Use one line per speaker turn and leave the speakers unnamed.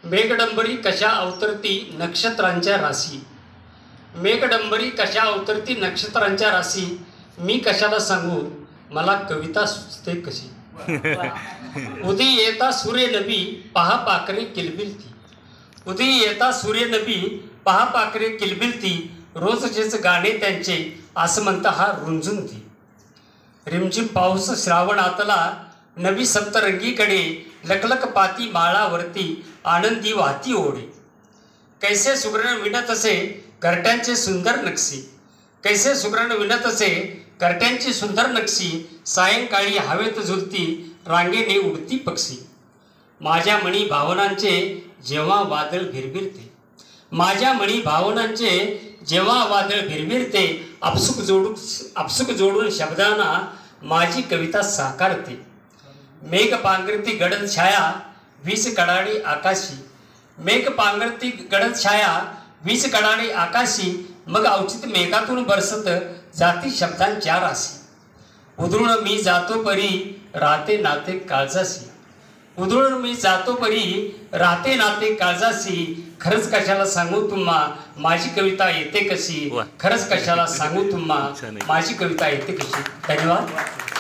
मेघडंबरी कशा अवतरती नक्षत्रांच्या राशी. मेघडंबरी कशा अवतरती नक्षत्रांच्या राशी. मी कशाला सांगू मला कविता सुचते कशी. उदी येता सूर्य नबी पहा पाखरे किलबिलती. उदी येता सूर्य नबी पहा पाखरे किलबिलती. रोजचेच गाणे त्यांचे आसमंत हा रुंजूनती. रिमझिम पाऊस श्रावण आतला नवी सप्तरंगीकडे. लखलख पाती माळावरती आनंदी वाहती ओढे. कैसे सुगरण विणत असे घरट्यांचे सुंदर नक्षी. कैसे सुगरण विणत असे घरट्यांची सुंदर नक्षी. सायंकाळी हवेत झुलती रांगेने उडती पक्षी. माझ्या मणी भावनांचे जेव्हा वादळ भिरभिरते. माझ्या मणी भावनांचे जेव्हा वादळ भिरभिरते. आपसुक जोडून शब्दांना माझी कविता साकारते. मेघ पांघरती गडद छाया वीस कडाडे आकाशी. मेघ पांघरती गडद छाया वीस कडाडे आकाशी. मग अवचित मेघातून बरसत जाती शब्दांच्या राशी. उधळून मी जातो परी राहते नाते काळजाशी. उधळून मी जातो परी राहते नाते काळजाशी. खरंच कशाला सांगू तुम्हा माझी कविता येते कशी. खरंच कशाला सांगू तुम्हा माझी कविता येते कशी. धन्यवाद.